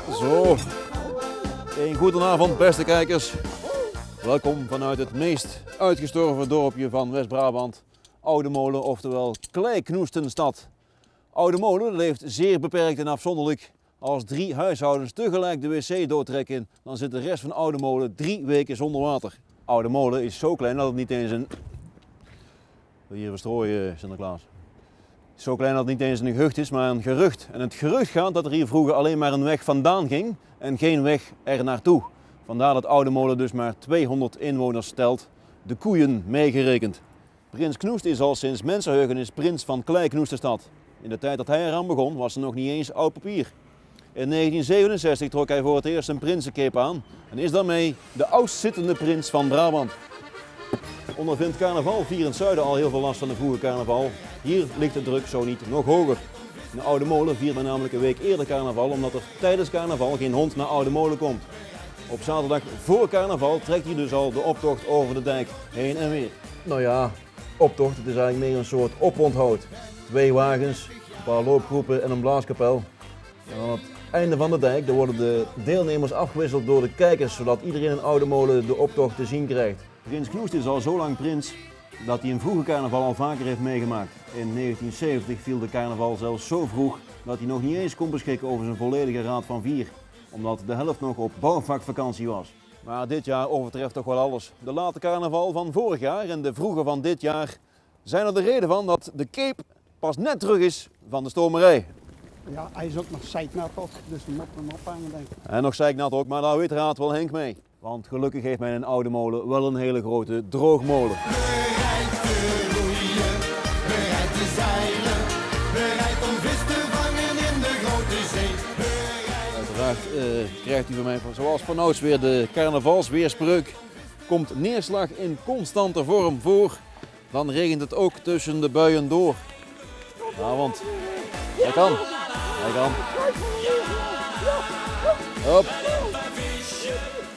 Zo, een goedenavond beste kijkers. Welkom vanuit het meest uitgestorven dorpje van West-Brabant, Oudemolen, oftewel Kleiknoestenstad. Oudemolen leeft zeer beperkt en afzonderlijk. Als 3 huishoudens tegelijk de wc doortrekken, dan zit de rest van Oudemolen 3 weken zonder water. Oudemolen is zo klein dat het niet eens een... Hier verstrooien, Sinterklaas. Zo klein dat het niet eens een gehucht is, maar een gerucht. En het gerucht gaat dat er hier vroeger alleen maar een weg vandaan ging en geen weg er naartoe. Vandaar dat Oudemolen dus maar 200 inwoners telt, de koeien meegerekend. Prins Knoest is al sinds mensenheugenis prins van Kleiknoestenstad. In de tijd dat hij eraan begon was er nog niet eens oud papier. In 1967 trok hij voor het eerst een prinsencape aan en is daarmee de oudstzittende prins van Brabant. Ondervindt carnaval vierend Zuiden al heel veel last van de vroege carnaval. Hier ligt de druk zo niet nog hoger. In Oudemolen viert men namelijk een week eerder carnaval omdat er tijdens carnaval geen hond naar Oudemolen komt. Op zaterdag voor carnaval trekt hier dus al de optocht over de dijk heen en weer. Nou ja, optocht, het is eigenlijk meer een soort oponthoud. 2 wagens, een paar loopgroepen en een blaaskapel. En aan het einde van de dijk dan worden de deelnemers afgewisseld door de kijkers, zodat iedereen in Oudemolen de optocht te zien krijgt. Prins Knoest is al zo lang prins dat hij een vroege carnaval al vaker heeft meegemaakt. In 1970 viel de carnaval zelfs zo vroeg dat hij nog niet eens kon beschikken over zijn volledige raad van 4. Omdat de helft nog op bouwvakvakantie was. Maar dit jaar overtreft toch wel alles. De late carnaval van vorig jaar en de vroege van dit jaar zijn er de reden van dat de cape pas net terug is van de stomerij. Ja, hij is ook nog zeiknat op, dus we moeten hem ophangen denk ik. En nog zeiknat ook, maar daar weet Raad wel Henk mee. Want gelukkig heeft men in Oudemolen wel een hele grote droogmolen. Bereid te roeien, bereid te zeilen, bereid om vis te vangen in de grote zee. Uiteraard krijgt u van mij zoals vanouds weer de carnavalsweerspreuk. Komt neerslag in constante vorm voor, dan regent het ook tussen de buien door. Ja, want hij kan. Hij kan. Hop.